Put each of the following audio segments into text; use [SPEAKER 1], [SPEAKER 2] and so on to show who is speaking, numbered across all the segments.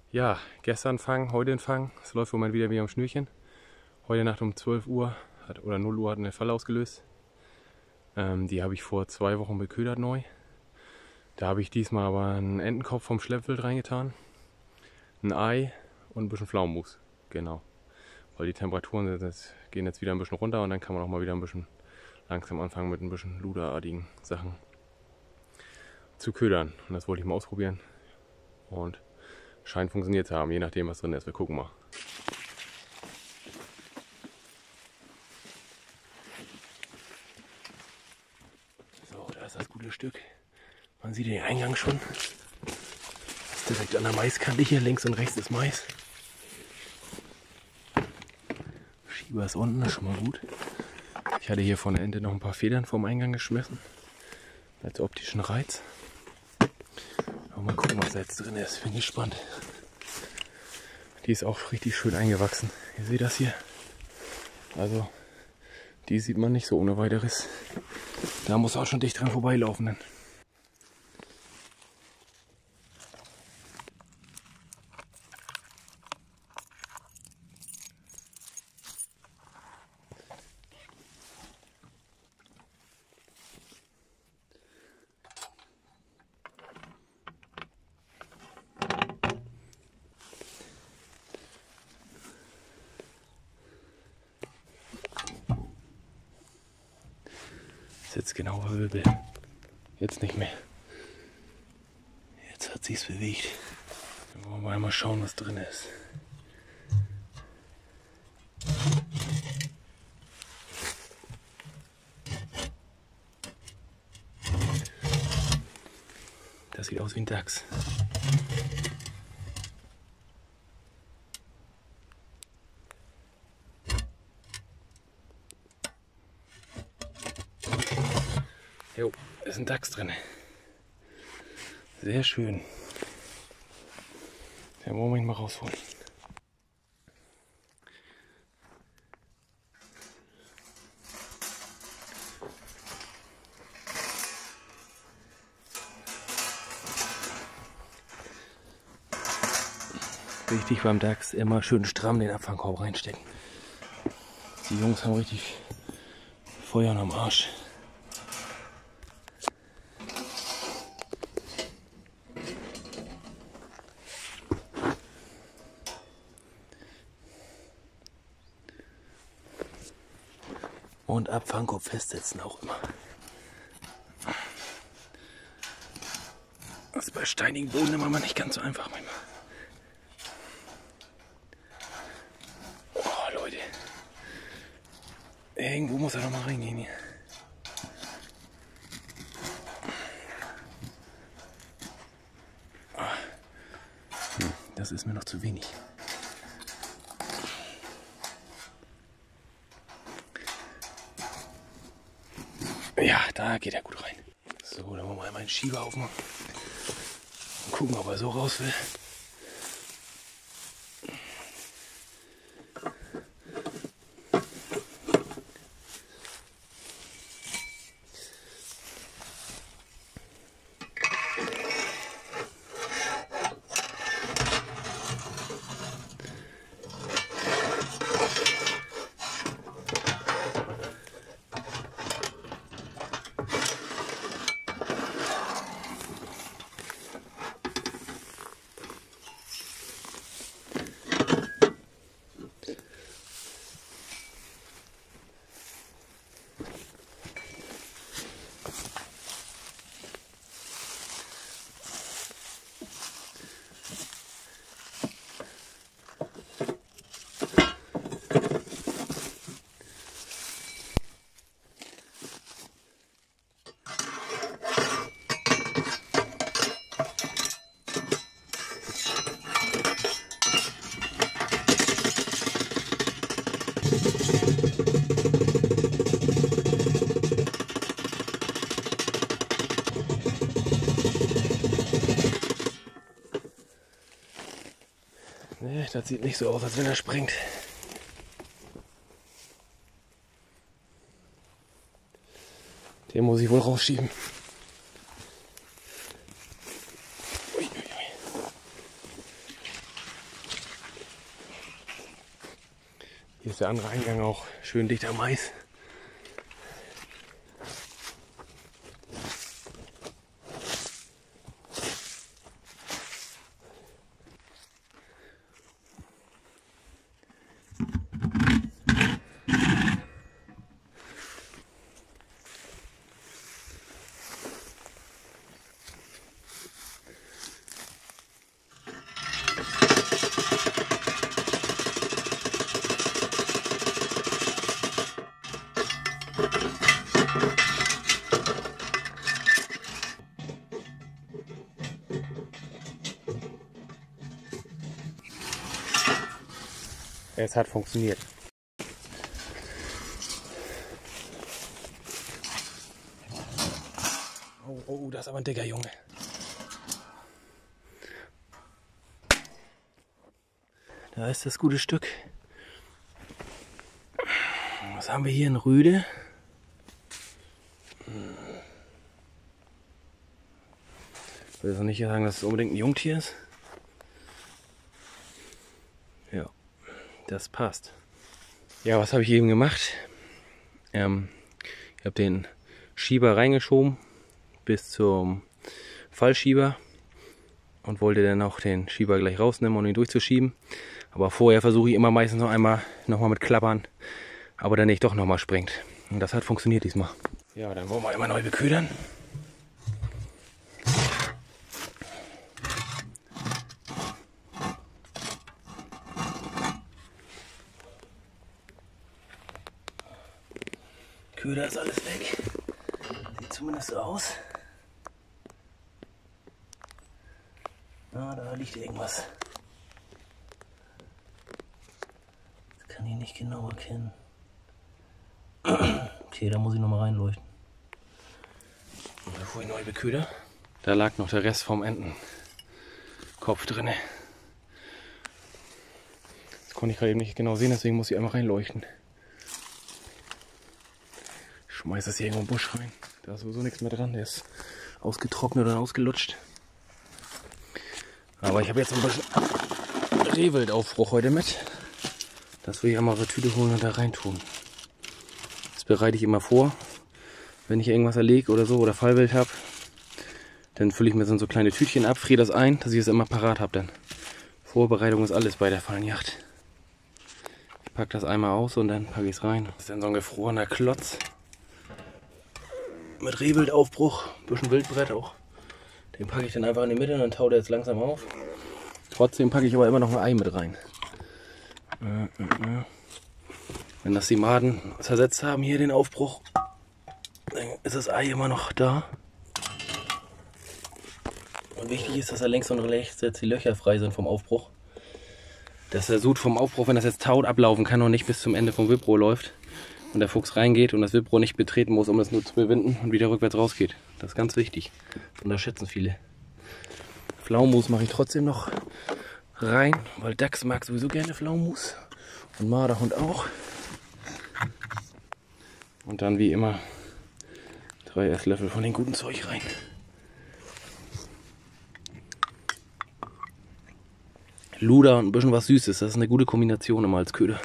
[SPEAKER 1] Ja, gestern Fang, heute ein Fang. Es läuft im Moment wieder wie am Schnürchen. Heute Nacht um 12 Uhr oder 0 Uhr hat eine Falle ausgelöst. Die habe ich vor 2 Wochen beködert neu. Da habe ich diesmal aber einen Entenkopf vom Schleppwild reingetan, ein Ei und ein bisschen Pflaumenmus. Genau. Weil die Temperaturen gehen jetzt wieder ein bisschen runter und dann kann man auch mal wieder ein bisschen langsam anfangen mit ein bisschen luderartigen Sachen zu ködern. Und das wollte ich mal ausprobieren. Und scheint funktioniert zu haben, je nachdem was drin ist. Wir gucken mal. So, da ist das gute Stück. Man sieht den Eingang schon. Das ist direkt an der Maiskante hier. Links und rechts ist Mais. Schieber ist unten, das ist schon mal gut. Ich hatte hier von der Ente noch ein paar Federn vom Eingang geschmissen. Als optischen Reiz. Aber mal gucken, was da jetzt drin ist. Bin gespannt. Die ist auch richtig schön eingewachsen. Ihr seht das hier. Also, die sieht man nicht so ohne weiteres. Da muss auch schon dicht dran vorbeilaufen. Dann. Ist jetzt genau Wirbel. Jetzt nicht mehr. Jetzt hat sich's bewegt. Dann wollen wir einmal schauen, was drin ist. Das sieht aus wie ein Dachs. Jo, ist ein Dachs drin. Sehr schön. Den wollen wir ihn mal rausholen. Wichtig beim Dachs, immer schön stramm den Abfangkorb reinstecken. Die Jungs haben richtig Feuer am Arsch. Und Abfangkorb festsetzen auch immer. Das ist bei steinigen Boden immer mal nicht ganz so einfach manchmal. Oh Leute. Irgendwo muss er doch mal reingehen hier. Das ist mir noch zu wenig. Ja, da geht er gut rein. So, dann wollen wir einmal einen Schieber aufmachen. Und gucken, ob er so raus will. Nee, das sieht nicht so aus, als wenn er springt. Den muss ich wohl rausschieben. Ui, ui, ui. Hier ist der andere Eingang auch schön dichter Mais. Es hat funktioniert. Oh, das ist aber ein dicker Junge. Da ist das gute Stück. Was haben wir hier? Ein Rüde. Ich will jetzt noch nicht sagen, dass es unbedingt ein Jungtier ist. Ja, das passt. Ja, was habe ich eben gemacht? Ich habe den Schieber reingeschoben bis zum Fallschieber und wollte dann auch den Schieber gleich rausnehmen, um ihn durchzuschieben. Aber vorher versuche ich immer meistens noch einmal mit Klappern, aber dann nicht doch nochmal springt. Und das hat funktioniert diesmal. Ja, dann wollen wir immer neu beködern. Köder ist alles weg. Sieht zumindest so aus. Ah, da liegt irgendwas. Das kann ich nicht genau erkennen. Okay, da muss ich nochmal reinleuchten. Und bevor ich neu beköder, da lag noch der Rest vom Entenkopf drin. Das konnte ich gerade eben nicht genau sehen, deswegen muss ich einmal reinleuchten. Ich schmeiß das hier irgendwo im Busch rein. Da ist sowieso nichts mehr dran, der ist ausgetrocknet oder ausgelutscht. Aber ich habe jetzt ein bisschen Rehwildaufbruch heute mit. Das will ich einmal eine Tüte holen und da rein tun. Das bereite ich immer vor. Wenn ich irgendwas erlege oder so oder Fallwild habe, dann fülle ich mir so kleine Tütchen ab, friere das ein, dass ich es immer parat habe dann. Vorbereitung ist alles bei der Fallenjagd. Ich packe das einmal aus und dann packe ich es rein. Das ist dann so ein gefrorener Klotz. Mit Rehwildaufbruch, ein bisschen Wildbrett auch. Den packe ich dann einfach in die Mitte und dann taut er jetzt langsam auf. Trotzdem packe ich aber immer noch ein Ei mit rein. Wenn das die Maden zersetzt haben, hier den Aufbruch, dann ist das Ei immer noch da. Und wichtig ist, dass da links und rechts jetzt die Löcher frei sind vom Aufbruch. Dass der Sud vom Aufbruch, wenn das jetzt taut, ablaufen kann und nicht bis zum Ende vom Wipro läuft. Und der Fuchs reingeht und das Wipro nicht betreten muss, um es nur zu bewinden und wieder rückwärts rausgeht. Das ist ganz wichtig. Das unterschätzen viele. Pflaumenmus mache ich trotzdem noch rein, weil Dachs mag sowieso gerne Pflaumenmus. Und Marderhund auch. Und dann wie immer 3 Esslöffel von dem guten Zeug rein. Luder und ein bisschen was Süßes, das ist eine gute Kombination immer als Köder.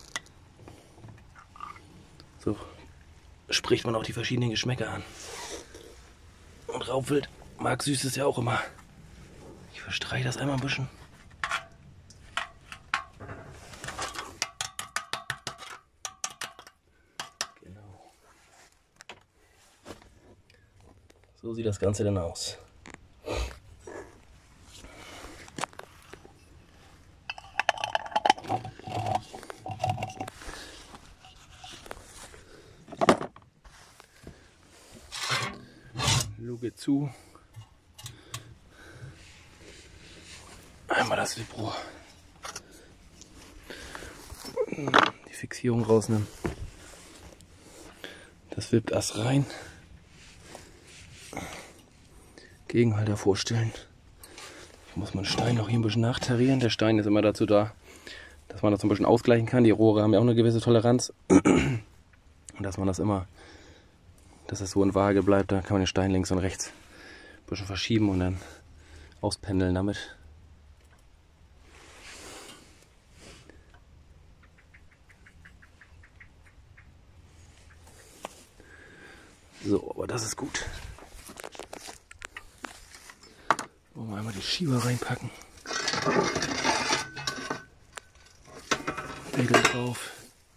[SPEAKER 1] So spricht man auch die verschiedenen Geschmäcker an. Und Raubwild mag Süßes ja auch immer. Ich verstreiche das einmal ein bisschen. Genau. So sieht das Ganze dann aus. Luke zu. Einmal das Wipro. Die Fixierung rausnehmen. Das Wipass rein. Gegenhalter vorstellen. Ich muss meinen Stein noch hier ein bisschen nachtarieren. Der Stein ist immer dazu da, dass man das ein bisschen ausgleichen kann. Die Rohre haben ja auch eine gewisse Toleranz. Und dass man das immer, dass es so in Waage bleibt, da kann man den Stein links und rechts ein bisschen verschieben und dann auspendeln damit. So, aber das ist gut. Wollen wir einmal die Schieber reinpacken. Deckel drauf.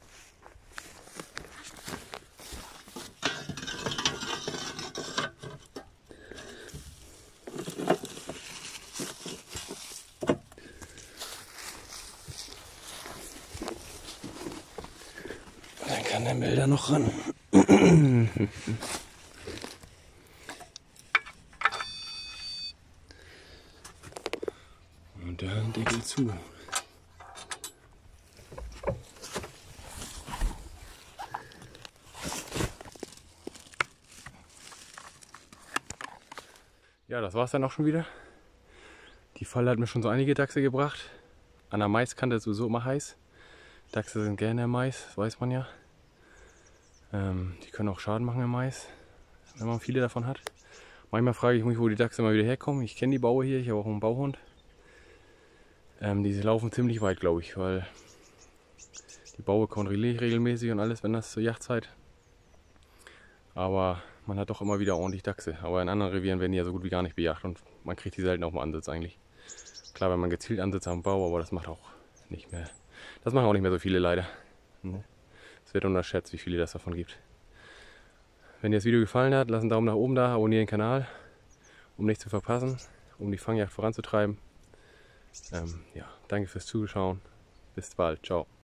[SPEAKER 1] Dann kann der Melder noch ran. Und dann Deckel zu. Ja, das war's dann auch schon wieder. Die Falle hat mir schon so einige Dachse gebracht. An der Maiskante ist sowieso immer heiß. Dachse sind gerne im Mais, das weiß man ja. Die können auch Schaden machen im Mais, wenn man viele davon hat. Manchmal frage ich mich, wo die Dachse mal wieder herkommen. Ich kenne die Baue hier, ich habe auch einen Bauhund. Die laufen ziemlich weit, glaube ich, weil die Baue kontrolliere ich regelmäßig und alles, wenn das zur Jagdzeit. Aber man hat doch immer wieder ordentlich Dachse. Aber in anderen Revieren werden die ja so gut wie gar nicht bejagt und man kriegt die selten auf dem Ansitz eigentlich. Klar, wenn man gezielt ansitzt am Bau, aber das macht auch nicht mehr. Das machen auch nicht mehr so viele leider. Es wird unterschätzt, wie viele das davon gibt. Wenn dir das Video gefallen hat, lass einen Daumen nach oben da, abonniere den Kanal, um nichts zu verpassen, um die Fangjagd voranzutreiben. Ja, danke fürs Zuschauen. Bis bald. Ciao.